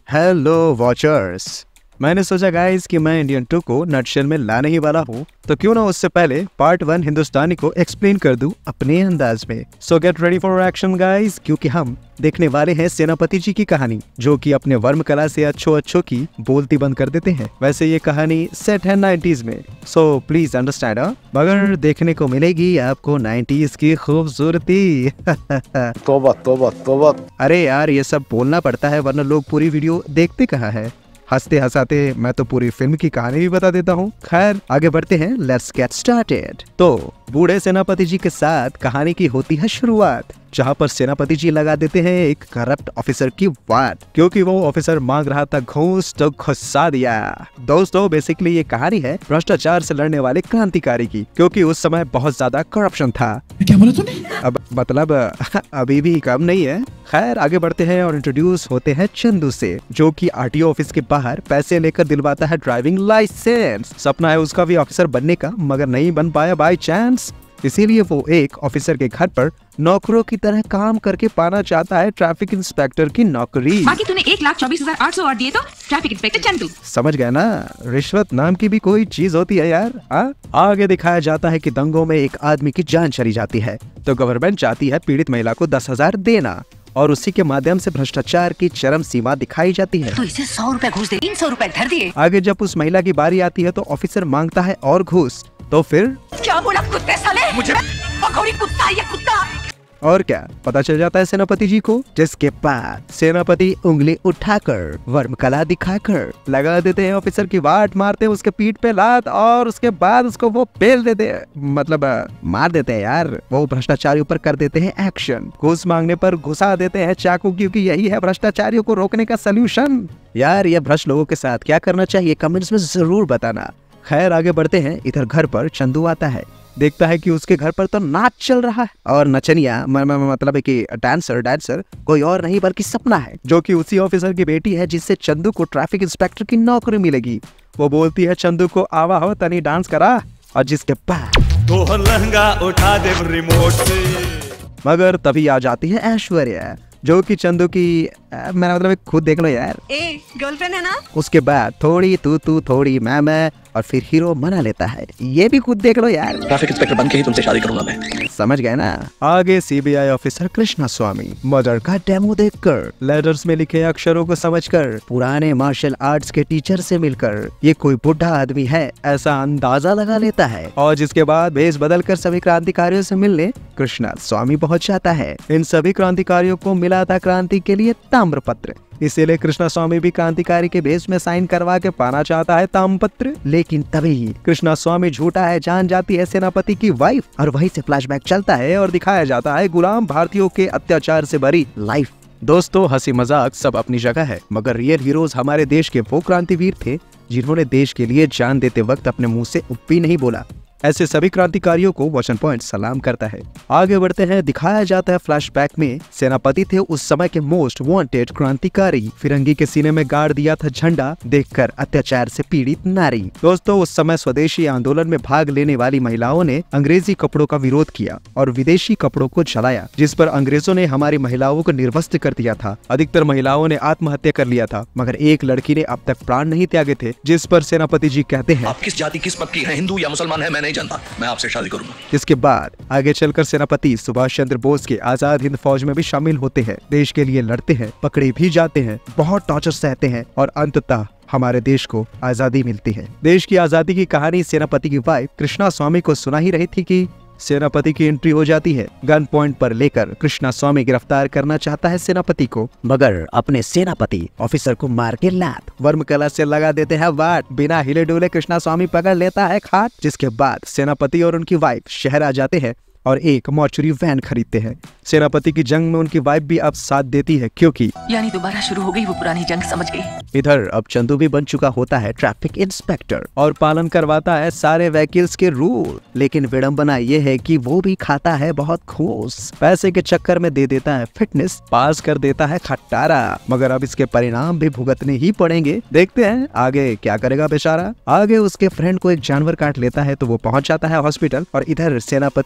Hello watchers, मैंने सोचा guys कि मैं इंडियन 2 को नटशेल में लाने ही वाला हूँ, तो क्यों ना उससे पहले पार्ट 1 हिंदुस्तानी को एक्सप्लेन कर दूं अपने अंदाज में। So get ready for action guys, क्योंकि हम देखने वाले हैं सेनापति जी की कहानी, जो कि अपने वर्म कला से अच्छो की बोलती बंद कर देते हैं। वैसे ये कहानी सेट है 90s में, सो प्लीज अंडरस्टैंड, मगर देखने को मिलेगी आपको 90s की खूबसूरती। तौबा तौबा तौबा। अरे यार, ये सब बोलना पड़ता है वरना लोग पूरी वीडियो देखते कहाँ है। हंसते हंसाते मैं तो पूरी फिल्म की कहानी भी बता देता हूँ। खैर आगे बढ़ते हैं, लेट्स गेट स्टार्टेड। तो बूढ़े सेनापति जी के साथ कहानी की होती है शुरुआत, जहाँ पर सेनापति जी लगा देते हैं एक करप्ट ऑफिसर की वाट, क्योंकि वो ऑफिसर मांग रहा था घूस, तो घुसा दिया। दोस्तों बेसिकली ये कहानी है भ्रष्टाचार से लड़ने वाले क्रांतिकारी की, क्योंकि उस समय बहुत ज्यादा करप्शन था। क्या बोला तूने? अब मतलब अभी भी कम नहीं है। खैर आगे बढ़ते हैं और इंट्रोड्यूस होते हैं चंदू से, जो कि आरटीओ ऑफिस के बाहर पैसे लेकर दिलवाता है ड्राइविंग लाइसेंस। सपना है उसका भी ऑफिसर बनने का, मगर नहीं बन पाया बाय चांस, इसीलिए वो एक ऑफिसर के घर पर नौकरों की तरह काम करके पाना चाहता है ट्रैफिक इंस्पेक्टर की नौकरी। बाकी तूने 1,24,800 और दिए तो ट्रैफिक इंस्पेक्टर चंदू। समझ गए ना, रिश्वत नाम की भी कोई चीज होती है यार। आगे दिखाया जाता है कि दंगों में एक आदमी की जान चली जाती है, तो गवर्नमेंट चाहती है पीड़ित महिला को 10,000 देना, और उसी के माध्यम से भ्रष्टाचार की चरम सीमा दिखाई जाती है। तो इसे 100 रुपए घूस दे, 300 रुपए धर दिए। आगे जब उस महिला की बारी आती है तो ऑफिसर मांगता है और घूस, तो फिर क्या बोला कुत्ते साले? मुझे पकौड़ी कुत्ता, ये कुत्ता। और क्या पता चल जाता है सेनापति जी को, जिसके बाद सेनापति उंगली उठाकर वर्म कला दिखाकर लगा देते हैं ऑफिसर की वाट, मारते हैं उसके पीठ पे लात, और उसके बाद उसको वो पेल देते हैं, मतलब मार देते हैं यार। वो भ्रष्टाचारियों पर कर देते हैं एक्शन, घूस मांगने पर घुसा देते हैं चाकू, क्योंकि यही है भ्रष्टाचारियों को रोकने का सलूशन। यार ये भ्रष्ट लोगों के साथ क्या करना चाहिए कमेंट्स में जरूर बताना। खैर आगे बढ़ते हैं, इधर घर पर चंदू आता है, देखता है कि उसके घर पर तो नाच चल रहा है, और नचनिया मतलब कि डांसर कोई और नहीं बल्कि सपना है, जो कि उसी ऑफिसर की बेटी है जिससे चंदू को ट्रैफिक इंस्पेक्टर की नौकरी मिलेगी। वो बोलती है चंदू को, आवा हो तनी डांस करा, और जिसके बाद तो लहंगा उठा दे रिमोट से। मगर तभी आ जाती है ऐश्वर्या, जो कि चंदू की मेरा मतलब खुद देख लो यार, गर्लफ्रेंड है ना। उसके बाद थोड़ी तू थोड़ी मैं, और फिर हीरो मना लेता है, ये भी खुद देख लो यार। ट्रैफिक इंस्पेक्टर बन के ही तुमसे शादी करूंगा मैं। समझ गए ना। आगे CBI officer Krishna Swami murder का डेमो देखकर, लेटर्स में लिखे अक्षरों को समझकर, पुराने मार्शल आर्ट्स के टीचर से मिलकर ये कोई बुढ़ा आदमी है ऐसा अंदाजा लगा लेता है, और जिसके बाद भेष बदलकर सभी क्रांतिकारियों से मिलने कृष्णा स्वामी पहुंच जाता है। इन सभी क्रांतिकारियों को मिला था क्रांति के लिए ताम्रपत्र, इसीलिए कृष्णा स्वामी भी क्रांतिकारी के भेष में साइन करवा के पाना चाहता है ताम्रपत्र। लेकिन तभी कृष्णा स्वामी झूठा है जान जाती है सेनापति की वाइफ, और वहीं से फ्लैशबैक चलता है और दिखाया जाता है गुलाम भारतीयों के अत्याचार से भरी लाइफ। दोस्तों हंसी मजाक सब अपनी जगह है, मगर रियल हीरोज हमारे देश के वो क्रांतिवीर थे जिन्होंने देश के लिए जान देते वक्त अपने मुंह से उप्पी नहीं बोला। ऐसे सभी क्रांतिकारियों को वचन पॉइंट सलाम करता है। आगे बढ़ते हैं, दिखाया जाता है फ्लैशबैक में सेनापति थे उस समय के मोस्ट वांटेड क्रांतिकारी, फिरंगी के सीने में गाड़ दिया था झंडा देखकर अत्याचार से पीड़ित नारी। दोस्तों उस समय स्वदेशी आंदोलन में भाग लेने वाली महिलाओं ने अंग्रेजी कपड़ों का विरोध किया और विदेशी कपड़ों को जलाया, जिस पर अंग्रेजों ने हमारी महिलाओं को निर्वस्त्र कर दिया था। अधिकतर महिलाओं ने आत्महत्या कर लिया था, मगर एक लड़की ने अब तक प्राण नहीं त्यागे थे, जिस पर सेनापति जी कहते हैं, आप किस जाति किस्मत की है, हिंदू या मुसलमान है मैं नहीं जानता, मैं आपसे शादी करूंगा। इसके बाद आगे चलकर सेनापति सुभाष चंद्र बोस के आजाद हिंद फौज में भी शामिल होते हैं, देश के लिए लड़ते हैं, पकड़े भी जाते हैं, बहुत टॉर्चर सहते हैं, और अंततः हमारे देश को आजादी मिलती है। देश की आजादी की कहानी सेनापति की वाइफ कृष्णा स्वामी को सुना ही रही थी कि सेनापति की एंट्री हो जाती है। गन पॉइंट पर लेकर कृष्णा स्वामी गिरफ्तार करना चाहता है सेनापति को, मगर अपने सेनापति ऑफिसर को मार के लात वर्म कला से लगा देते हैं वाट। बिना हिले डुले कृष्णा स्वामी पकड़ लेता है खाट, जिसके बाद सेनापति और उनकी वाइफ शहर आ जाते हैं और एक मॉर्चरी वैन खरीदते हैं। सेनापति की जंग में उनकी वाइफ भी अब साथ देती है, क्योंकि यानी दोबारा शुरू हो गई वो पुरानी जंग, समझ गई। इधर अब चंदू भी बन चुका होता है ट्रैफिक इंस्पेक्टर और पालन करवाता है सारे व्हीकल्स के रूल, लेकिन विडंबना ये है कि वो भी खाता है बहुत घूस। पैसे के चक्कर में दे देता है फिटनेस, पास कर देता है खट्टारा, मगर अब इसके परिणाम भी भुगतने ही पड़ेंगे। देखते हैं आगे क्या करेगा बेचारा। आगे उसके फ्रेंड को एक जानवर काट लेता है तो वो पहुंच जाता है हॉस्पिटल, और इधर सेनापति जी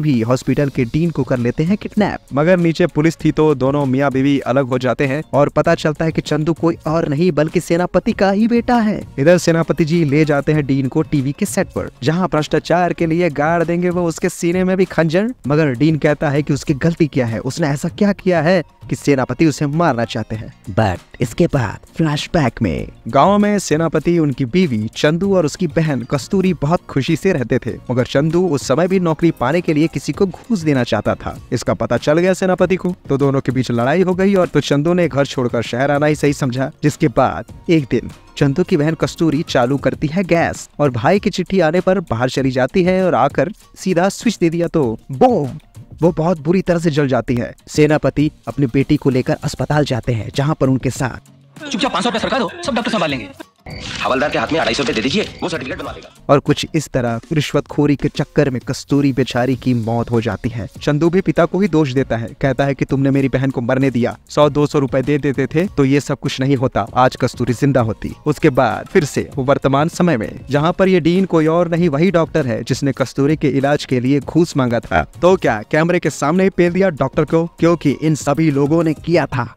भी हॉस्पिटल के डीन को कर लेते हैं किडनैप। मगर नीचे पुलिस थी तो दोनों मियाँ बीवी अलग हो जाते हैं और पता चलता है कि चंदू कोई और नहीं बल्कि सेनापति का ही बेटा है। इधर सेनापति जी ले जाते हैं डीन को टीवी के सेट पर, जहाँ भ्रष्टाचार के लिए गाड़ देंगे वो उसके सीने में भी खंजर। मगर डीन कहता है कि उसकी गलती क्या है, उसने ऐसा क्या किया है कि सेनापति उसे मारना चाहते हैं। बट इसके बाद फ्लैशबैक में गांव में सेनापति, उनकी बीवी चंदू और उसकी बहन कस्तूरी बहुत खुशी से रहते थे। मगर चंदू उस समय भी नौकरी पाने के लिए किसी को घूस देना चाहता था। इसका पता चल गया सेनापति को तो दोनों के बीच लड़ाई हो गई और तो चंदू ने घर छोड़कर शहर आना ही सही समझा। जिसके बाद एक दिन चंदू की बहन कस्तूरी चालू करती है गैस और भाई की चिट्ठी आने पर बाहर चली जाती है और आकर सीधा स्विच दे दिया तो बूम, वो बहुत बुरी तरह से जल जाती है। सेनापति अपनी बेटी को लेकर अस्पताल जाते हैं, जहाँ पर उनके साथ चुपचाप 500 रुपया सरकार दो, सब डॉक्टर संभाल लेंगे। हवलदार के हाथ में 250 रुपए दे दीजिए, वो सर्टिफिकेट बनवा देगा। और कुछ इस तरह रिश्वतखोरी के चक्कर में कस्तूरी बेचारी की मौत हो जाती है। चंदू भी पिता को ही दोष देता है, कहता है कि तुमने मेरी बहन को मरने दिया, 100-200 रुपए दे देते थे तो ये सब कुछ नहीं होता, आज कस्तूरी जिंदा होती। उसके बाद फिर से वो वर्तमान समय में, जहाँ पर ये डीन कोई और नहीं वही डॉक्टर है जिसने कस्तूरी के इलाज के लिए घूस मांगा था। तो क्या कैमरे के सामने ही पेल दिया डॉक्टर को, क्योंकि इन सभी लोगों ने किया था।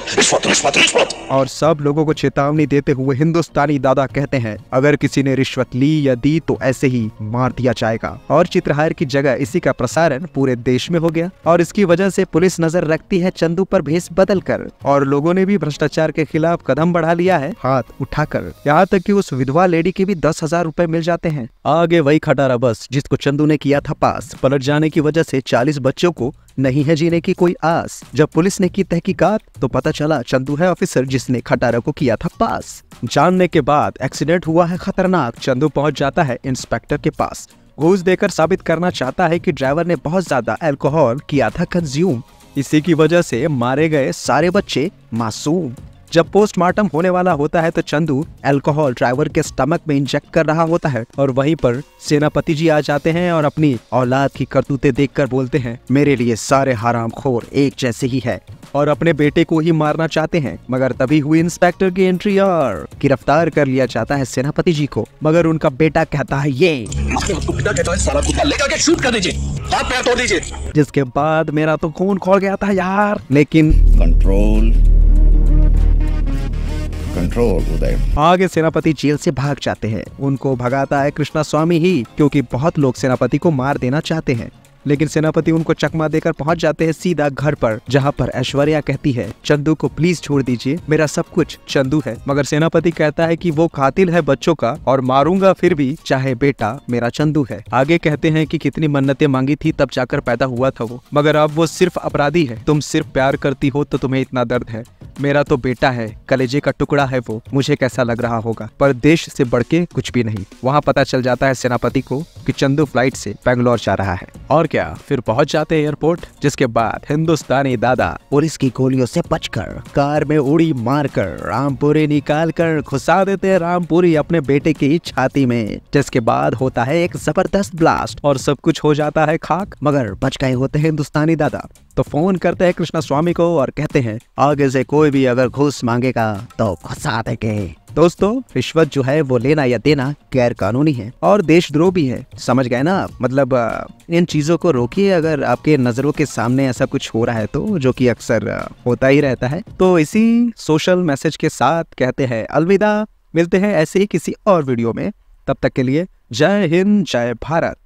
और सब लोगों को चेतावनी देते हुए हिंदुस्तानी दादा कहते हैं, अगर किसी ने रिश्वत ली या दी तो ऐसे ही मार दिया जाएगा। और चित्रहार की जगह इसी का प्रसारण पूरे देश में हो गया और इसकी वजह से पुलिस नजर रखती है चंदू पर भेष बदल कर, और लोगों ने भी भ्रष्टाचार के खिलाफ कदम बढ़ा लिया है हाथ उठाकर। यहाँ तक कि उस विधवा लेडी के भी 10,000 रुपए मिल जाते हैं। आगे वही खटारा बस जिसको चंदू ने किया था पास, पलट जाने की वजह से 40 बच्चों को नहीं है जीने की कोई आस। जब पुलिस ने की तहकीकात तो पता चला चंदू है ऑफिसर जिसने खटारा को किया था पास। जानने के बाद एक्सीडेंट हुआ है खतरनाक। चंदू पहुंच जाता है इंस्पेक्टर के पास, घूस देकर साबित करना चाहता है कि ड्राइवर ने बहुत ज्यादा अल्कोहल किया था कंज्यूम, इसी की वजह से मारे गए सारे बच्चे मासूम। जब पोस्टमार्टम होने वाला होता है तो चंदू अल्कोहल ड्राइवर के स्टमक में इंजेक्ट कर रहा होता है और वहीं पर सेनापति जी आ जाते हैं और अपनी औलाद की करतूतें देखकर बोलते हैं, मेरे लिए सारे हरामखोर एक जैसे ही है, और अपने बेटे को ही मारना चाहते हैं। मगर तभी हुई इंस्पेक्टर की एंट्री और गिरफ्तार कर लिया जाता है सेनापति जी को। मगर उनका बेटा कहता है ये, शूट कर दीजिए, हाथ पैर तोड़ दीजिए। जिसके बाद मेरा तो खून खौल गया था यार। लेकिन कंट्रोल उदय। आगे सेनापति जेल से भाग जाते हैं। उनको भगाता है कृष्णा स्वामी ही, क्योंकि बहुत लोग सेनापति को मार देना चाहते हैं। लेकिन सेनापति उनको चकमा देकर पहुंच जाते हैं सीधा घर पर, जहां पर ऐश्वर्या कहती है, चंदू को प्लीज छोड़ दीजिए, मेरा सब कुछ चंदू है। मगर सेनापति कहता है कि वो कातिल है बच्चों का और मारूंगा फिर भी, चाहे बेटा मेरा चंदू है। आगे कहते हैं कि कितनी मन्नतें मांगी थी तब जाकर पैदा हुआ था वो, मगर अब वो सिर्फ अपराधी है। तुम सिर्फ प्यार करती हो तो तुम्हें इतना दर्द है, मेरा तो बेटा है, कलेजे का टुकड़ा है वो, मुझे कैसा लग रहा होगा, पर देश से बढ़ के कुछ भी नहीं। वहाँ पता चल जाता है सेनापति को कि चंदू फ्लाइट से बेंगलोर जा रहा है। और क्या, फिर पहुंच जाते हैं एयरपोर्ट। जिसके बाद हिंदुस्तानी दादा पुलिस की गोलियों से बचकर कार में उड़ी मारकर रामपुरी निकाल कर घुसा देते हैं रामपुरी अपने बेटे की छाती में। जिसके बाद होता है एक जबरदस्त ब्लास्ट और सब कुछ हो जाता है खाक। मगर बच गए होते हैं हिंदुस्तानी दादा तो फोन करते हैं कृष्णा स्वामी को और कहते हैं, आगे से कोई भी अगर घूस मांगेगा तो घुसा देंगे। दोस्तों, रिश्वत जो है वो लेना या देना गैर कानूनी है और देशद्रोह भी है, समझ गए ना। मतलब इन चीजों को रोकिए अगर आपके नजरों के सामने ऐसा कुछ हो रहा है तो, जो कि अक्सर होता ही रहता है। तो इसी सोशल मैसेज के साथ कहते हैं अलविदा, मिलते हैं ऐसे ही किसी और वीडियो में। तब तक के लिए जय हिंद, जय भारत।